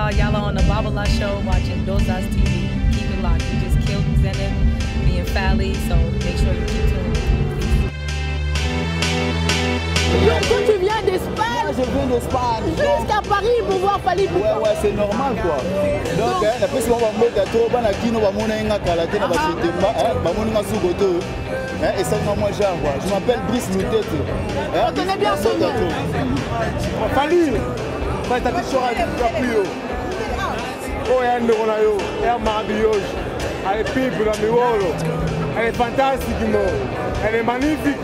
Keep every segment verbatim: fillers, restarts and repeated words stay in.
y'all. Y'all are on the Babala show watching Dozas T V. Keep it locked. We just killed Zenith, me and Fally, so make sure you keep tuning. Donc toi tu viens d'Espagne? Moi je viens d'Espagne. Jusqu'à Paris pour voir Fally Ipupa. Ouais ouais c'est normal quoi. Donc la personne va mettre trop bana kino va mona nga kala te na ba sitemba hein ba mona sugoto. Hein et ça moi genre quoi. Je m'appelle Brice Mutete. On connaît bien son nom. Fally. Vai ta tishora plus haut. Oh ya ndo na yo. Ya maravilloso. Elle est pipe la miolo. Elle est fantastique, elle est magnifique.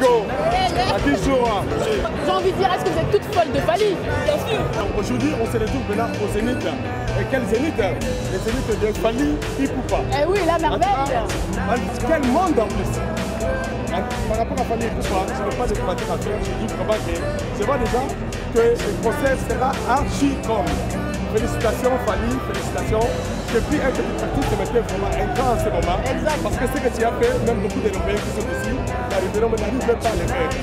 J'ai envie de dire, est-ce que vous êtes toutes folles de Fally? Bien sûr. Aujourd'hui, on se retrouve maintenant au Zénith. Et quel Zénith? Le Zénith de Fally Ipupa. Eh oui, la merveille. Quel monde en plus. Par rapport à Fally Ipupa, je n'ai pas de commentaires à faire. Je dis vraiment que je vois déjà que le procès sera archi comme. Félicitations Fally, félicitations. Depuis un petit artiste, tu m'étais vraiment un grand en ce moment. Exact. Parce que ce que tu as fait, même beaucoup de Européens qui sont ici, les Européens n'arrivent pas à le faire.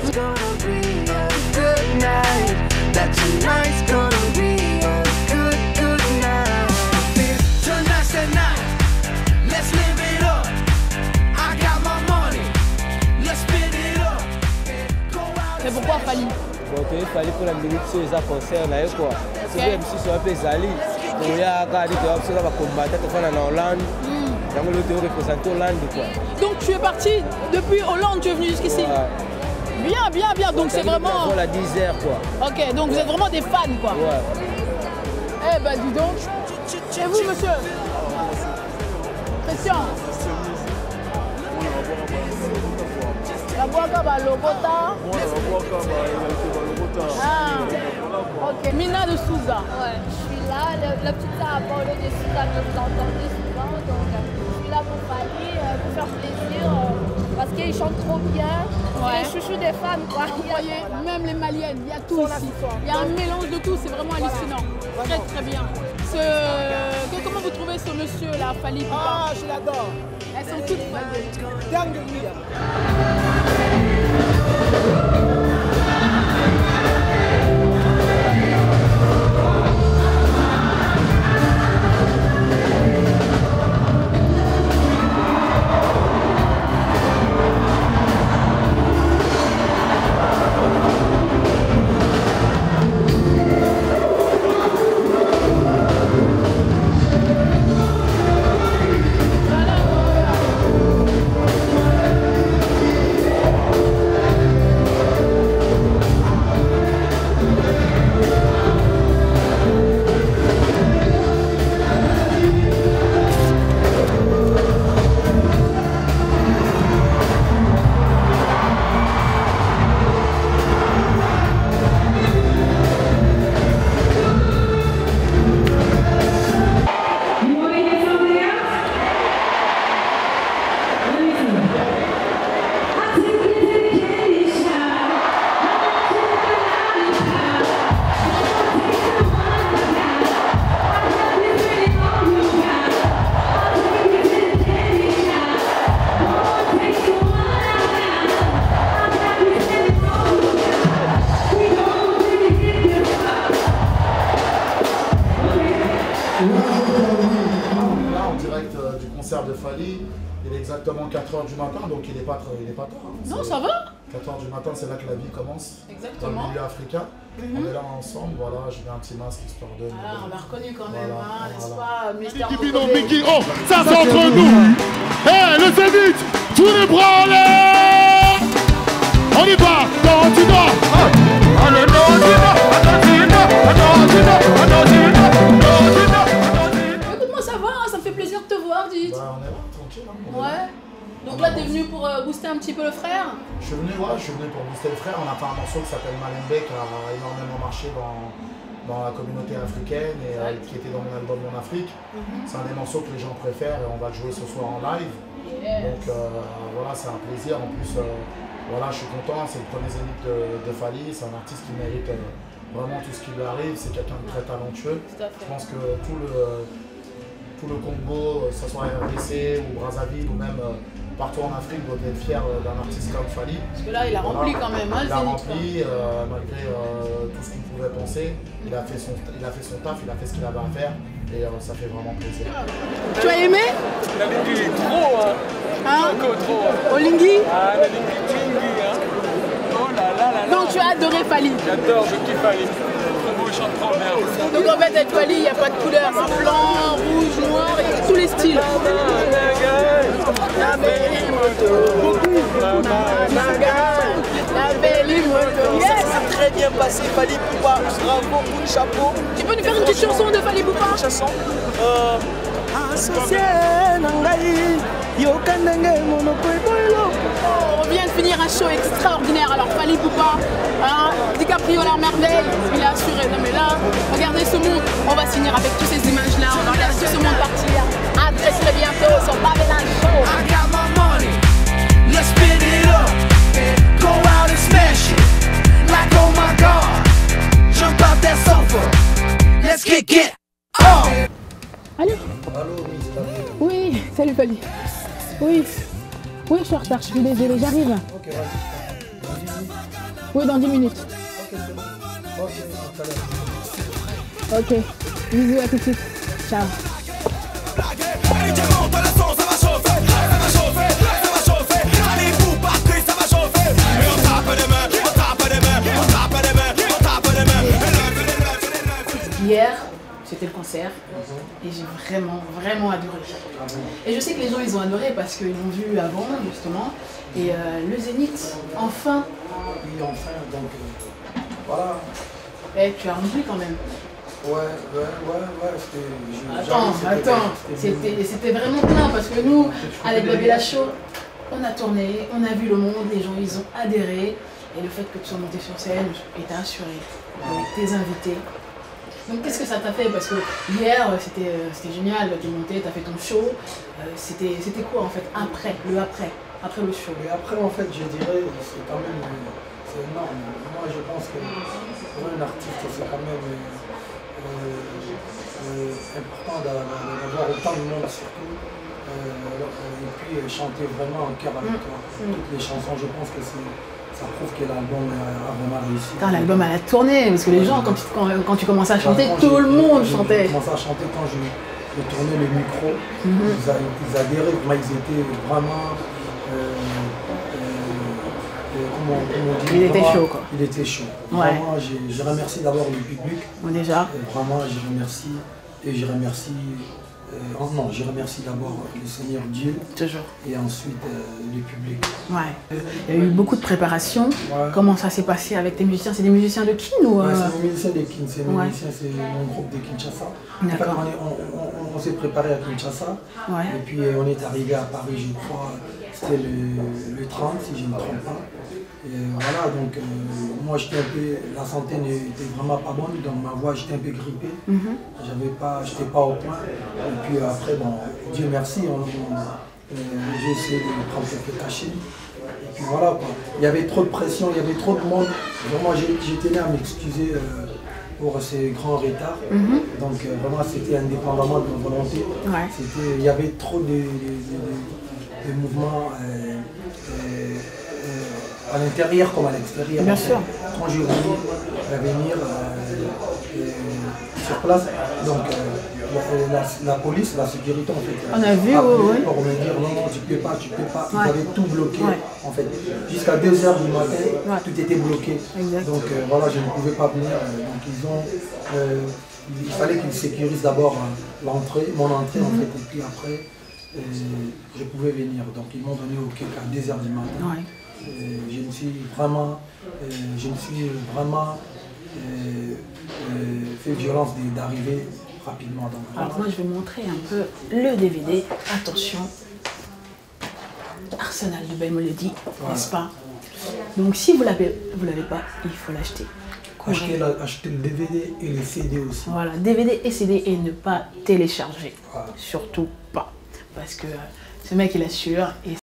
Mais pourquoi Fally? Bon, tu Fally pour la minute sur les concerts, là, quoi. C'est bien, je suis un peu Zali. Il y a un gars qui va combattre en Hollande. Donc tu es parti depuis Hollande, tu es venu jusqu'ici. Ouais. Bien, bien, bien. Donc c'est vraiment. la dix heures quoi. Ok, donc vous êtes vraiment des fans quoi. Ouais. Eh ben dis donc. Et vous monsieur? Christian. La Boaka va Lobota. Ah. Ok. Mina de Souza. Ouais, je suis là. Le, le petit Apollo de Souza que vous entendez souvent. Donc je suis là pour Fally, euh, pour faire plaisir. Euh, parce qu'il chante trop bien. Ouais. Je chouchou des fans quoi. Vous voyez, même les Maliennes, il y a tout ici. Il y a un mélange de tout, c'est vraiment hallucinant. Très très bien. Ce... Que, comment vous trouvez ce monsieur là, Fally Ipupa? Ah, je l'adore. Elles sont toutes folles. Dingue. De Fally, il est exactement quatre heures du matin, donc il n'est pas, il est pas tard. Hein. Non, ça va. quatre heures du matin, c'est là que la vie commence. Exactement. Dans le milieu africain. Mm-hmm. On est là ensemble, voilà, j'ai mis un petit masque histoire de... Ah, on l'a reconnu quand même, voilà, hein, n'est-ce voilà. pas, Mister Mickey, oh, ça c'est entre nous. Hé, hey, le Zénith, tous les bras en l'air. On y va, non, tu dois. Allez, non, tu dois. Attends, tu dois. Attends, tu dois. Attends, tu dois. Attends, tu dois. Écoute-moi, ça va, hein, ça me fait plaisir de te voir, dites. Bah, on est là, tranquille. Hein, on ouais. est là. Donc là, t'es venu pour euh, booster un petit peu le frère? Je suis venu, ouais, je suis venu pour booster le frère. On a fait un morceau qui s'appelle Malembe, qui a énormément marché dans, dans la communauté africaine et euh, qui était dans mon album Mon Afrique. Mm-hmm. C'est un des morceaux que les gens préfèrent et on va le jouer ce soir en live. Yes. Donc euh, voilà, c'est un plaisir. En plus, euh, voilà, je suis content. C'est le premier Zénith de, de Fally. C'est un artiste qui mérite euh, vraiment tout ce qui lui arrive. C'est quelqu'un de très talentueux. Je pense que tout le, tout le Congo, que ce soit R D C ou Brazzaville ou même euh, partout en Afrique, doit être fier euh, d'un artiste comme Fally. Parce que là, il a voilà. rempli quand même. Hein, il a rempli, euh, malgré euh, tout ce qu'on pouvait penser. Il a, fait son, il a fait son taf, il a fait ce qu'il avait à faire. et euh, ça fait vraiment plaisir. Tu as aimé? La Lingui, trop, hein, Hein? encore trop. Olingui? Ah, la Lingui, Lingui, hein. Oh là là là là. Donc tu as adoré Fally? J'adore, je kiffe Ali. Trop beau, il chante trop bien. Donc en fait avec Fally, il n'y a pas de couleur, hein. Blanc, rouge, noir, il y a tous les styles. La belle moto, la belle moto. Yes! Ça a très bien passé, Fally Poupa, bravo, coup de chapeau. Tu peux nous faire une petite chanson de Fally Poupa? Une chanson euh, associé Nangai, Yokandenge Monopoly. On vient de finir un show extraordinaire. Alors Fally Poupa, hein, DiCaprio la merveille, il est assuré. Non mais là, regardez ce monde. On va finir avec toutes ces images-là. On va regarder tout ce monde partir. À très très bientôt sur Babylon Show. I got my money, let's spin it up. Go out and smash it, like oh my god. Jump out that sofa, let's kick it. Oh. Allô? Allô, oui, c'est pas bien. Oui, salut Fally. Oui. Oui, je suis en retard, je suis désolée, j'arrive. Ok, vas-y. Oui, dans dix minutes. Ok, c'est bon. Ok, à tout à l'heure. Ok, bisous, à tout de suite. Ciao. Hier, c'était le concert et j'ai vraiment, vraiment adoré. Et je sais que les gens, ils ont adoré parce qu'ils l'ont vu avant, justement. Et euh, le Zénith, enfin. Oui, enfin, donc euh, voilà. Eh, tu as rempli quand même. Ouais, ouais, ouais, ouais, c'était... Attends, attends, c'était vraiment plein parce que nous, avec Babylon Show, on a tourné, on a vu le monde, les gens, ils ont adhéré. Et le fait que tu sois monté sur scène était assuré avec tes invités. Donc qu'est-ce que ça t'a fait? Parce que hier, c'était génial, tu es monté, tu as fait ton show. Euh, c'était quoi en fait après, le après, après le show? Et après, en fait, je dirais, c'est quand même... C'est énorme. Moi, je pense que pour un artiste, c'est quand même euh, euh, important d'avoir autant de monde surtout. Euh, et puis euh, chanter vraiment en cœur avec toi. Mmh. Toutes les chansons, je pense que ça prouve que l'album a vraiment réussi. L'album a tourné, parce que les gens, quand tu, quand, quand tu commençais à chanter, ouais, tout le monde chantait. J'ai commencé à chanter quand je, je tournais le micro. Mmh. ils, a, ils adhéraient, moi, ils étaient vraiment... Euh, euh, comment, comment dire, il était vraiment, chaud, quoi. Il était chaud. Ouais. Vraiment, je, je remercie d'abord le public. Bon, déjà. Et vraiment, je remercie. Et je remercie... Euh, oh non, je remercie d'abord le Seigneur Dieu. Toujours. Et ensuite euh, le public. Ouais. Il y a eu beaucoup de préparation. Ouais. Comment ça s'est passé avec tes musiciens? C'est des musiciens de Kin ou euh... Ouais, c'est des musiciens de Kin. C'est ouais. mon groupe de Kinshasa. D'accord. En fait, on, on, on, on s'est préparé à Kinshasa. Ouais. Et puis on est arrivé à Paris, je crois, c'était le, le trente, si je ne me trompe pas. Et voilà, donc euh, moi j'étais un peu, la santé n'était vraiment pas bonne, donc ma voix j'étais un peu grippée, mm-hmm. j'avais pas, j'étais pas au point. Et puis après, bon, Dieu merci, on, on, euh, j'ai essayé de prendre quelques cachets. Et puis voilà quoi, il y avait trop de pression, il y avait trop de monde. Vraiment j'ai tenu à m'excuser euh, pour ces grands retards. Mm-hmm. Donc euh, vraiment c'était indépendamment de ma volonté. Ouais. C'était, il y avait trop de, de, de, de mouvements. Euh, euh, à l'intérieur comme à l'extérieur. Bien sûr. Quand j'ai voulu venir euh, euh, sur place, donc euh, la, la, la police, la sécurité en fait, on a vu, oui, pour me dire non, non, tu peux pas, tu peux pas. Ils ouais. avaient tout bloqué ouais. en fait. Jusqu'à deux heures du matin, ouais. tout était bloqué. Exact. Donc euh, voilà, je ne pouvais pas venir. Donc ils ont, euh, il fallait qu'ils sécurisent d'abord euh, l'entrée, mon entrée mm-hmm. en fait, et puis après, euh, je pouvais venir. Donc ils m'ont donné au à deux heures du matin. Ouais. Euh, je me suis vraiment, euh, je me suis vraiment euh, euh, fait violence d'arriver rapidement. Donc, alors moi je vais montrer un peu le D V D. Attention, Arsenal de Belle Melody, voilà. N'est-ce pas? Donc si vous l'avez, vous l'avez pas, il faut l'acheter. Acheter, la, acheter le D V D et le C D aussi. Voilà, D V D et C D et ne pas télécharger, voilà. Surtout pas, parce que ce mec il assure et